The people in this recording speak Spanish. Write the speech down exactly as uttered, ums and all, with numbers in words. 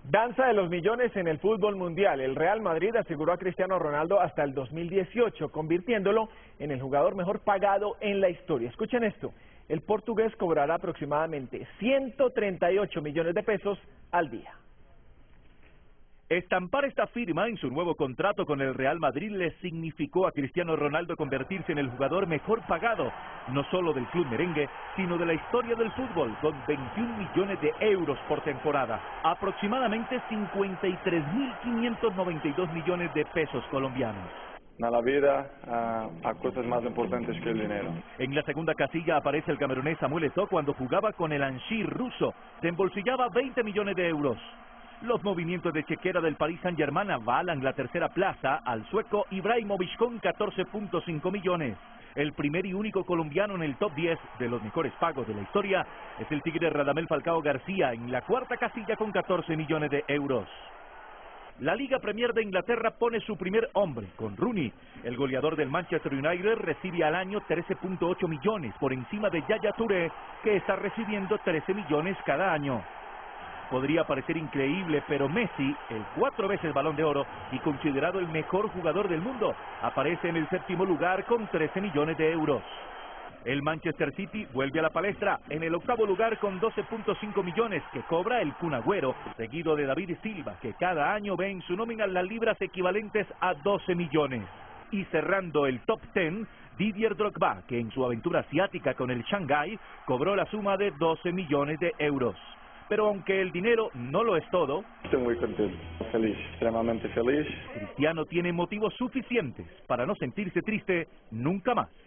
Danza de los millones en el fútbol mundial. El Real Madrid aseguró a Cristiano Ronaldo hasta el dos mil dieciocho, convirtiéndolo en el jugador mejor pagado en la historia. Escuchen esto, el portugués cobrará aproximadamente ciento treinta y ocho millones de pesos al día. Estampar esta firma en su nuevo contrato con el Real Madrid le significó a Cristiano Ronaldo convertirse en el jugador mejor pagado, no solo del club merengue, sino de la historia del fútbol, con veintiún millones de euros por temporada, aproximadamente cincuenta y tres mil quinientos noventa y dos millones de pesos colombianos. En la vida uh, hay cosas más importantes que el dinero. En la segunda casilla aparece el camerunés Samuel Eto'o cuando jugaba con el Angers ruso, se embolsillaba veinte millones de euros. Los movimientos de chequera del Paris Saint-Germain avalan la tercera plaza al sueco Ibrahimovic con catorce punto cinco millones. El primer y único colombiano en el top diez de los mejores pagos de la historia es el tigre Radamel Falcao García en la cuarta casilla con catorce millones de euros. La Liga Premier de Inglaterra pone su primer hombre, con Rooney. El goleador del Manchester United recibe al año trece punto ocho millones por encima de Yaya Touré, que está recibiendo trece millones cada año. Podría parecer increíble, pero Messi, el cuatro veces Balón de Oro y considerado el mejor jugador del mundo, aparece en el séptimo lugar con trece millones de euros. El Manchester City vuelve a la palestra en el octavo lugar con doce punto cinco millones que cobra el Kun Agüero, seguido de David Silva, que cada año ve en su nómina las libras equivalentes a doce millones. Y cerrando el top diez, Didier Drogba, que en su aventura asiática con el Shanghái cobró la suma de doce millones de euros. Pero aunque el dinero no lo es todo, estoy muy contento, feliz, extremadamente feliz. Cristiano tiene motivos suficientes para no sentirse triste nunca más.